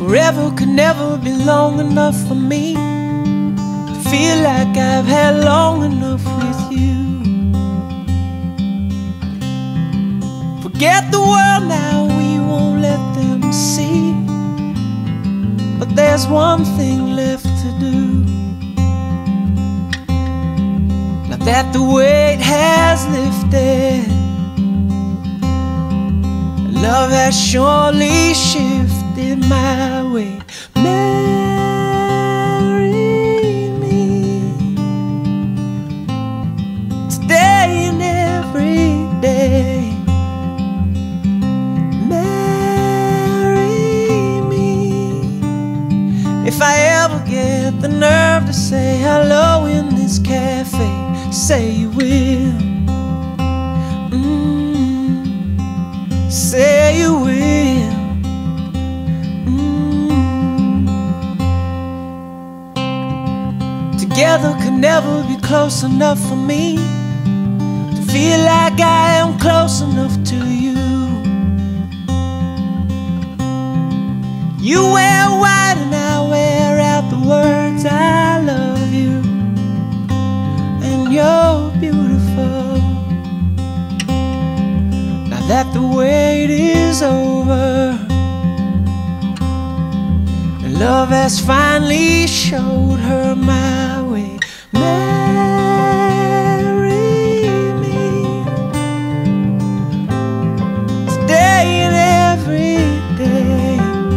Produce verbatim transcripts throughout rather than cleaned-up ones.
Forever could never be long enough for me to feel like I've had long enough with you. Forget the world now, we won't let them see. But there's one thing left to do. Now that the weight has lifted, love has surely shifted my way. Marry me today and every day. Marry me. If I ever get the nerve to say hello in this cafe, say you will. Say you will. mm. Together could never be close enough for me to feel like I am close enough to you. You wear white and I wear out the words I love you, and you're beautiful. That the wait is over, and love has finally showed her my way. Marry me today and every day.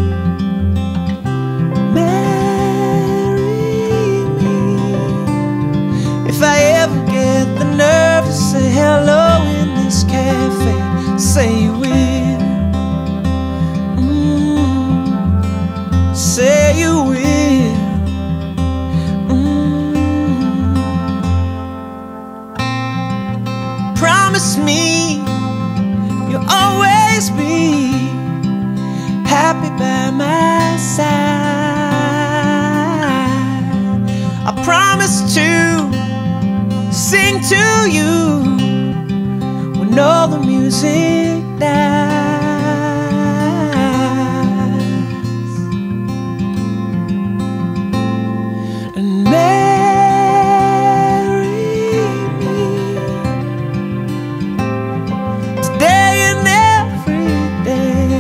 Marry me. If I ever get the nerve to say hello in this cafe, say you will. mm. Say you will. mm. Promise me you'll always be happy by my side. I promise to sing to you when all the music dies. And marry me today and every day.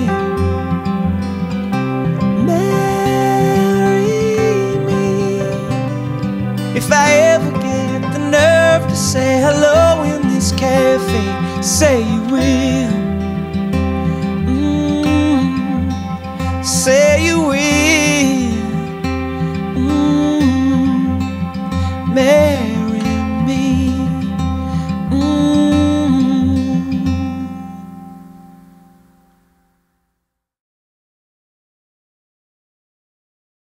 Marry me. If I ever get the nerve to say hello in this cafe, say you will. mm. Say you will. mm.